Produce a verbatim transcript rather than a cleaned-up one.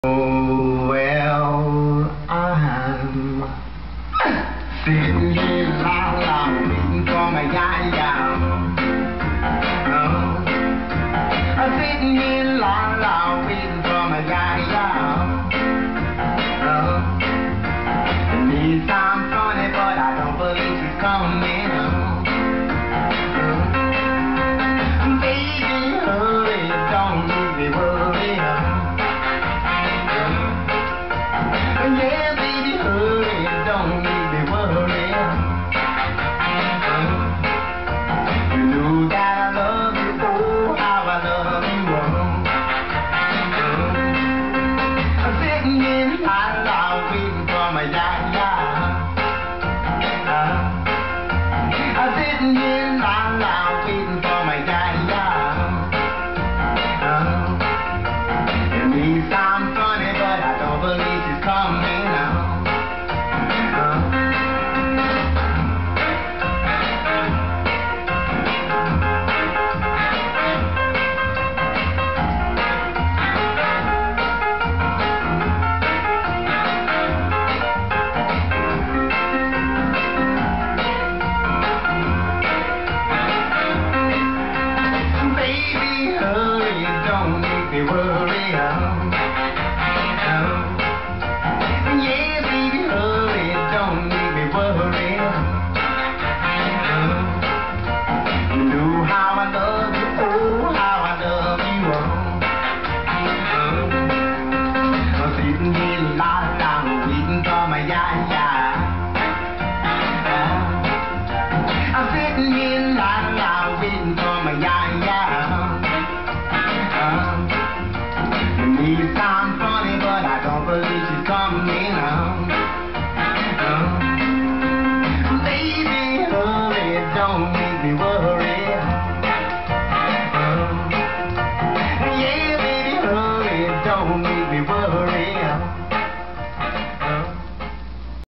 Oh, well, I'm sitting here la la waiting for my ya-ya. Oh, I'm sitting here la la waiting for my ya-ya. Oh, it may sound funny, but I don't believe she's coming. Oh, baby, hurry, don't leave me worried. Yeah, baby, hurry, don't leave me worried. You know that I love you, oh, how I love you. I'm sitting in high, waiting for my dad.